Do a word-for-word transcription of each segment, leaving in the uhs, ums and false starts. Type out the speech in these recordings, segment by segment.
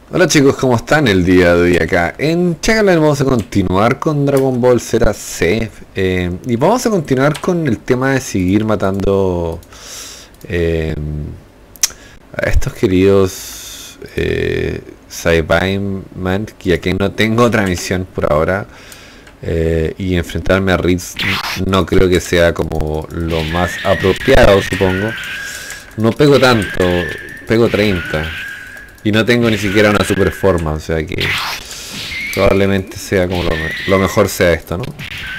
Hola chicos, ¿cómo están el día de hoy acá? En Chagalan vamos a continuar con Dragon Ball Z C eh, y vamos a continuar con el tema de seguir matando eh, a estos queridos eh, Saibaman, que aquí no tengo otra misión por ahora, eh, y enfrentarme a Ritz no creo que sea como lo más apropiado, supongo. No pego tanto, pego treinta. Y no tengo ni siquiera una super forma, o sea que probablemente sea como lo, lo mejor sea esto, ¿no?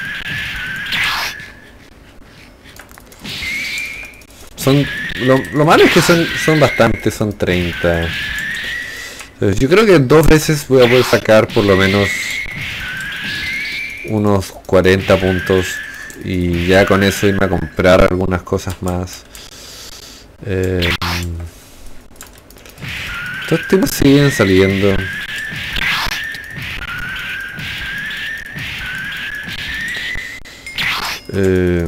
Son lo, lo malo es que son, son bastantes, son treinta. Entonces, yo creo que dos veces voy a poder sacar por lo menos unos cuarenta puntos y ya con eso irme a comprar algunas cosas más. Eh, Estos tipos siguen saliendo. Eh,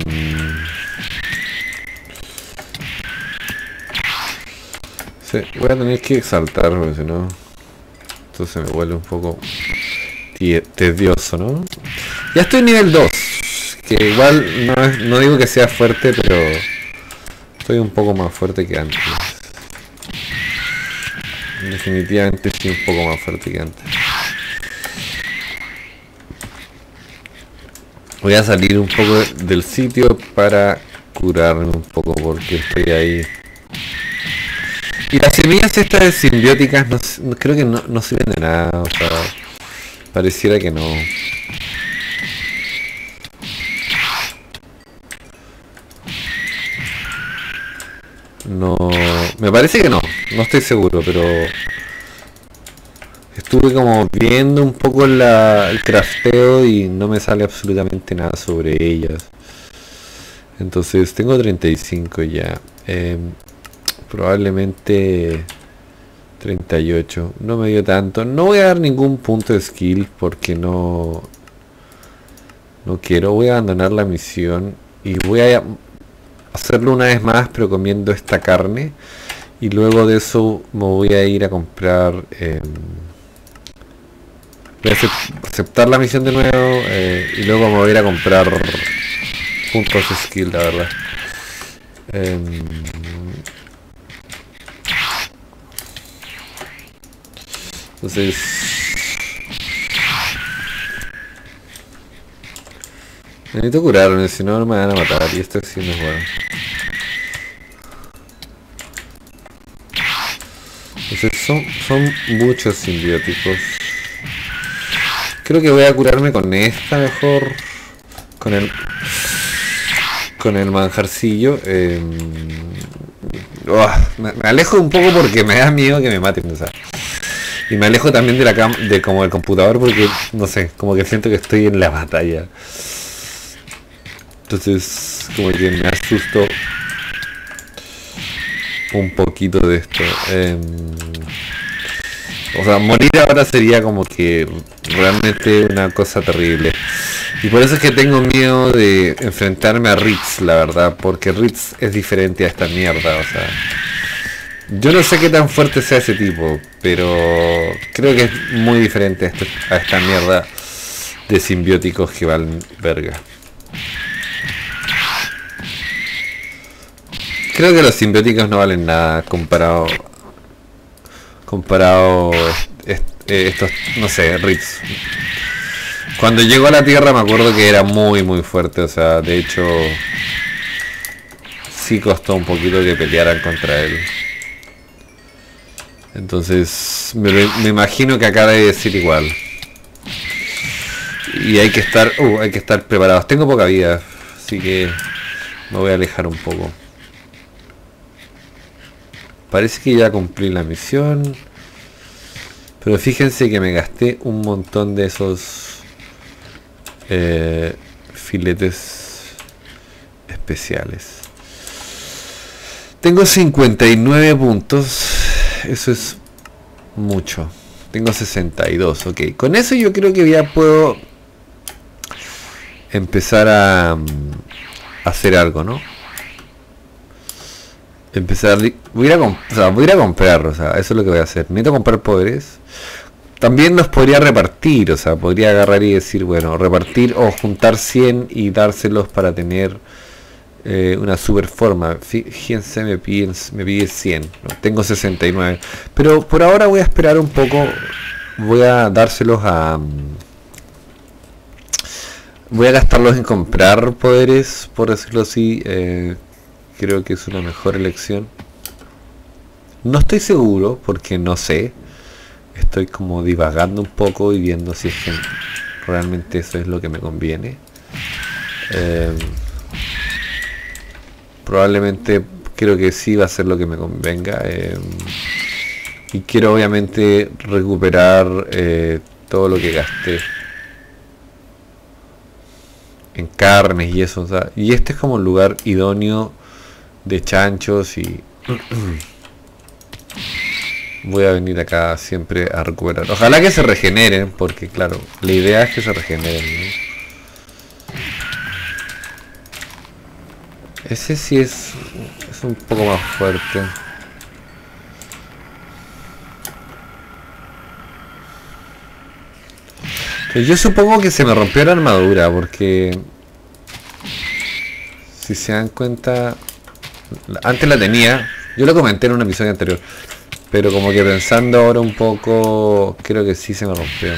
sí, voy a tener que exaltar porque si no esto se me vuelve un poco tedioso, ¿no? Ya estoy en nivel dos, que igual no, es, no digo que sea fuerte, pero estoy un poco más fuerte que antes. Definitivamente sí, un poco más fuerte que antes. Voy a salir un poco del sitio para curarme un poco porque estoy ahí. Y las semillas estas simbióticas no, no, creo que no, no sirven de nada, o sea, pareciera que no. No, me parece que no, no estoy seguro, pero estuve como viendo un poco la, el crafteo y no me sale absolutamente nada sobre ellas. Entonces tengo treinta y cinco ya, eh, probablemente treinta y ocho, no me dio tanto. No voy a dar ningún punto de skill porque no, no quiero, voy a abandonar la misión y voy a hacerlo una vez más pero comiendo esta carne y luego de eso me voy a ir a comprar eh, voy a aceptar la misión de nuevo eh, y luego me voy a ir a comprar puntos de skill, la verdad. eh, entonces necesito curarme, si no me van a matar y esto sí no es bueno. Entonces son, son muchos simbióticos. Creo que voy a curarme con esta mejor. Con el con el manjarcillo. Eh, oh, me, me alejo un poco porque me da miedo que me maten, o sea. Y me alejo también de la cam de como el computador porque no sé, como que siento que estoy en la batalla. Entonces como que me asusto un poquito de esto. Eh, o sea, morir ahora sería como que realmente una cosa terrible. Y por eso es que tengo miedo de enfrentarme a Ritz, la verdad. Porque Ritz es diferente a esta mierda, o sea. Yo no sé qué tan fuerte sea ese tipo, pero creo que es muy diferente a, este, a esta mierda de simbióticos que valen verga. Creo que los simbióticos no valen nada comparado comparado est, estos, no sé, Ritz. Cuando llegó a la Tierra me acuerdo que era muy muy fuerte, o sea, de hecho sí costó un poquito que pelearan contra él. Entonces me, me imagino que acá debe ser igual. Y hay que estar, uh, hay que estar preparados. Tengo poca vida, así que me voy a alejar un poco. Parece que ya cumplí la misión. Pero fíjense que me gasté un montón de esos eh, filetes especiales. Tengo cincuenta y nueve puntos. Eso es mucho. Tengo sesenta y dos, ok. Con eso yo creo que ya puedo empezar a, a hacer algo, ¿no? empezar. Voy a ir a, comp o sea, voy a, ir a comprar, o sea, eso es lo que voy a hacer. Necesito comprar poderes. También los podría repartir, o sea, podría agarrar y decir, bueno, repartir o juntar cien y dárselos para tener eh, una super forma. Fíjense, me piden, me pide cien, ¿no? Tengo sesenta y nueve. Pero por ahora voy a esperar un poco, voy a dárselos a... Voy a gastarlos en comprar poderes, por decirlo así. Eh, creo que es una mejor elección. No estoy seguro, porque no sé. Estoy como divagando un poco y viendo si es que realmente eso es lo que me conviene. Eh, probablemente creo que sí va a ser lo que me convenga. Eh, y quiero obviamente recuperar eh, todo lo que gasté en carnes y eso. O sea, y este es como un lugar idóneo de chanchos y... Voy a venir acá siempre a recuperar. Ojalá que se regeneren, porque claro, la idea es que se regeneren, ¿no? Ese sí es, es un poco más fuerte. Pero yo supongo que se me rompió la armadura, porque... Si se dan cuenta... Antes la tenía, yo lo comenté en un episodio anterior. Pero como que pensando ahora un poco, creo que sí se me rompió.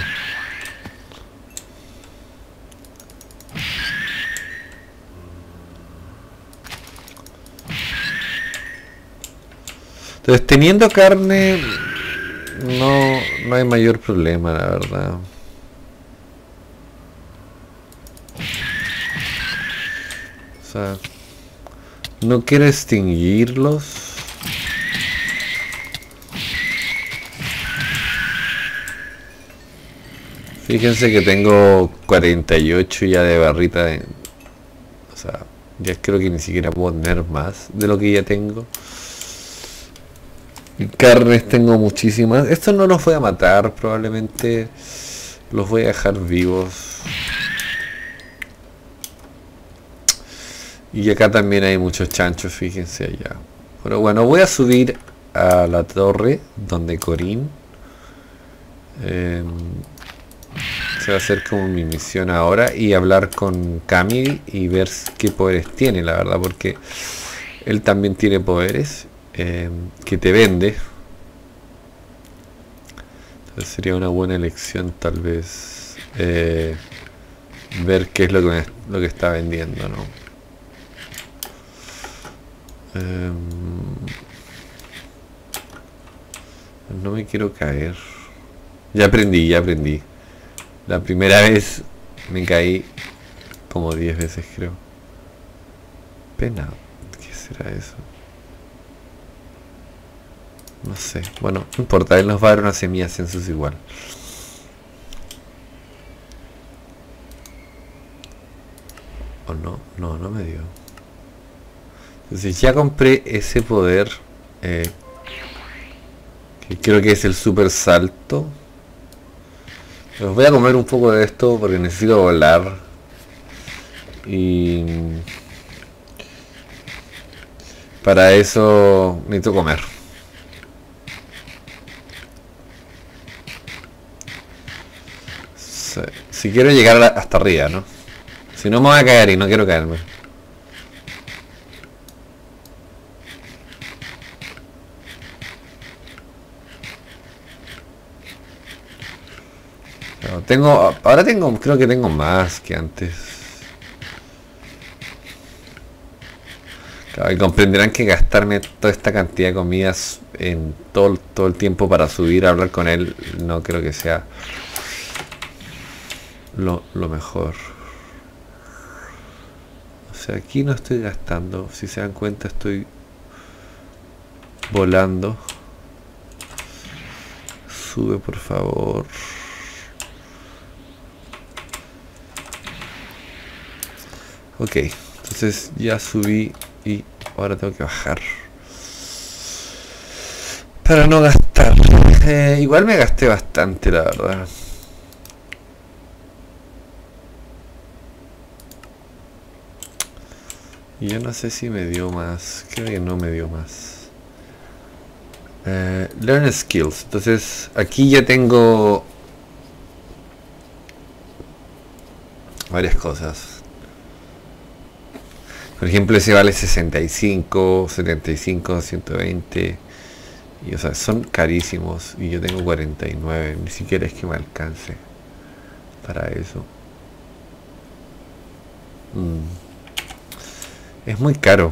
Entonces, teniendo carne, no, no hay mayor problema, la verdad. O sea, no quiero extinguirlos. Fíjense que tengo cuarenta y ocho ya de barrita de, o sea, ya creo que ni siquiera puedo tener más de lo que ya tengo. Y carnes tengo muchísimas. Esto no los voy a matar, probablemente los voy a dejar vivos. Y acá también hay muchos chanchos, fíjense allá. Pero bueno, voy a subir a la torre donde Corín. Eh, Se va a hacer como mi misión ahora y hablar con Camille y ver qué poderes tiene, la verdad, porque él también tiene poderes eh, que te vende. Entonces sería una buena elección tal vez eh, ver qué es lo que, me, lo que está vendiendo, ¿no? Eh, no me quiero caer. Ya aprendí, ya aprendí. La primera vez me caí como diez veces, creo. Pena. ¿Qué será eso? No sé. Bueno, no importa. Él nos va a dar una semilla census igual. ¿O no? No, no me dio. Entonces ya compré ese poder. Eh, que creo que es el super salto. Os voy a comer un poco de esto porque necesito volar. Y para eso necesito comer. Si, si quiero llegar hasta arriba, ¿no? Si no me voy a caer y no quiero caerme. Tengo, ahora tengo, creo que tengo más que antes. Claro, y comprenderán que gastarme toda esta cantidad de comidas en todo, todo el tiempo para subir a hablar con él, no creo que sea lo, lo mejor. O sea, aquí no estoy gastando, si se dan cuenta estoy volando. Sube, por favor. Ok, entonces ya subí y ahora tengo que bajar para no gastar. Eh, igual me gasté bastante, la verdad. Y yo no sé si me dio más. Creo que no me dio más. Eh, learn skills. Entonces aquí ya tengo varias cosas. Por ejemplo, ese vale sesenta y cinco, setenta y cinco, ciento veinte. Y o sea, son carísimos. Y yo tengo cuarenta y nueve. Ni siquiera es que me alcance para eso. Mm. Es muy caro.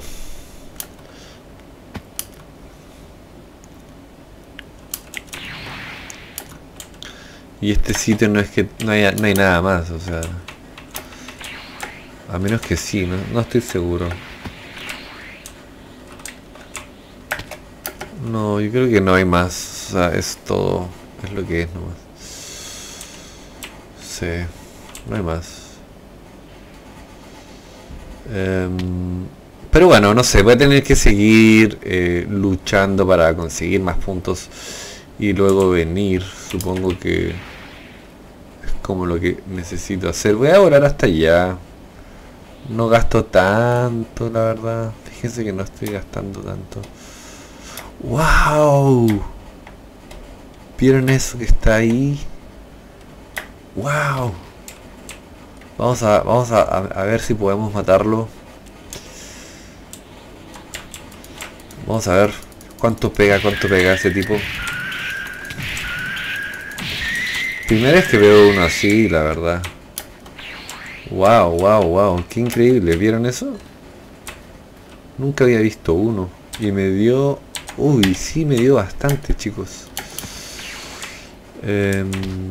Y este sitio no es que no hay, no hay nada más, o sea. A menos que sí, no, no estoy seguro. No, yo creo que no hay más. O sea, es todo. Es lo que es nomás. Sí, no hay más. Um, pero bueno, no sé, voy a tener que seguir eh, luchando para conseguir más puntos y luego venir. Supongo que es como lo que necesito hacer. Voy a volar hasta allá. No gasto tanto, la verdad. Fíjense que no estoy gastando tanto. ¡Wow! ¿Vieron eso que está ahí? ¡Wow! Vamos a, vamos a, a ver si podemos matarlo. Vamos a ver cuánto pega, cuánto pega ese tipo. Primera vez que veo uno así, la verdad. Wow, wow, wow, qué increíble. ¿Vieron eso? Nunca había visto uno. Y me dio... Uy, sí, me dio bastante, chicos. Eh...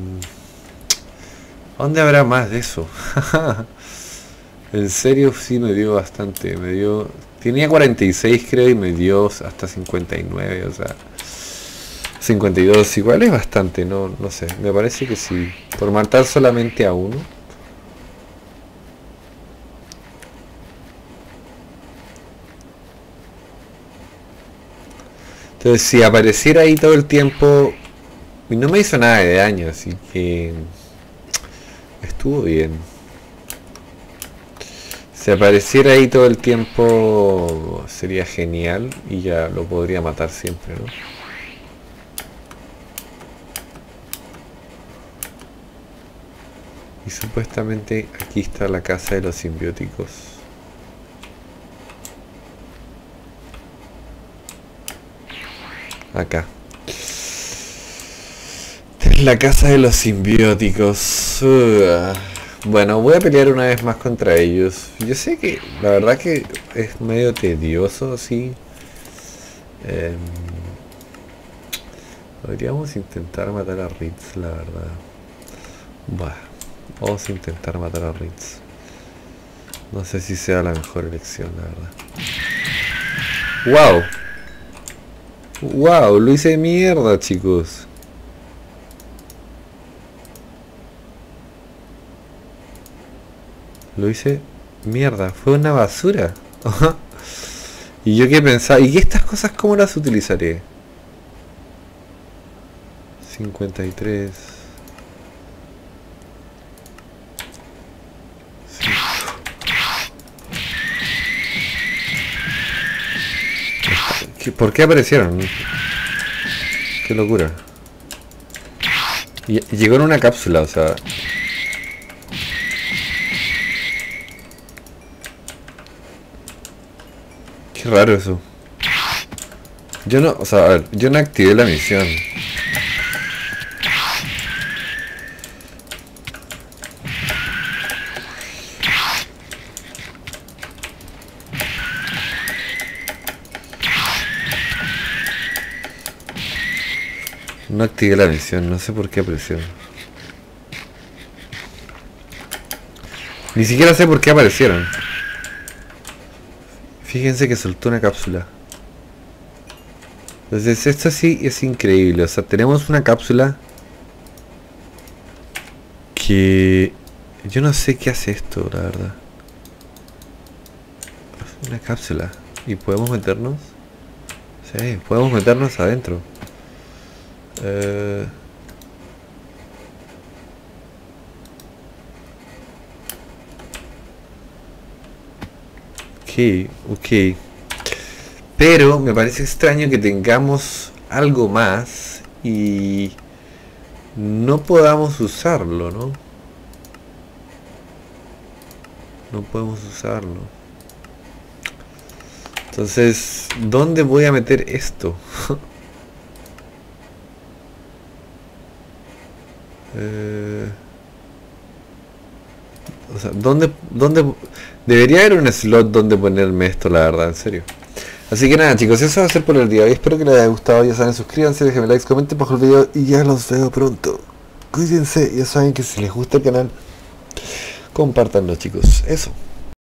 ¿Dónde habrá más de eso? En serio, sí me dio bastante. Me dio... Tenía cuarenta y seis, creo, y me dio hasta cincuenta y nueve, o sea... cincuenta y dos, igual es bastante, no, no sé. Me parece que sí. Por matar solamente a uno. Entonces, si apareciera ahí todo el tiempo... Y no me hizo nada de daño, así que... Estuvo bien. Si apareciera ahí todo el tiempo... Sería genial. Y ya lo podría matar siempre, ¿no? Y supuestamente aquí está la casa de los simbióticos. Acá. Es la casa de los simbióticos. Uh, bueno, voy a pelear una vez más contra ellos. Yo sé que la verdad que es medio tedioso, sí. Eh, podríamos intentar matar a Ritz, la verdad. Bah, vamos a intentar matar a Ritz. No sé si sea la mejor elección, la verdad. ¡Wow! ¡Wow! Lo hice de mierda, chicos. Lo hice mierda. Fue una basura. Y yo que pensaba, ¿y estas cosas cómo las utilizaré? cincuenta y tres. Sí. ¿Por qué aparecieron? Qué locura. Y llegó en una cápsula, o sea... Qué raro eso. Yo no, o sea, a ver, yo no activé la misión. No activé la misión, no sé por qué aparecieron. Ni siquiera sé por qué aparecieron. Fíjense que soltó una cápsula. Entonces esto sí es increíble. O sea, tenemos una cápsula que... Yo no sé qué hace esto, la verdad. Es una cápsula. ¿Y podemos meternos? Sí, podemos meternos adentro. Eh... Ok. ok. Pero me parece extraño que tengamos algo más y no podamos usarlo, ¿no? No podemos usarlo. Entonces, ¿dónde voy a meter esto? eh, o sea, ¿dónde, dónde debería haber un slot donde ponerme esto, la verdad, en serio? Así que nada, chicos, eso va a ser por el día de hoy. Espero que les haya gustado. Ya saben, suscríbanse, déjenme likes, comenten bajo el video y ya los veo pronto. Cuídense, ya saben que si les gusta el canal, compártanlo, chicos. Eso.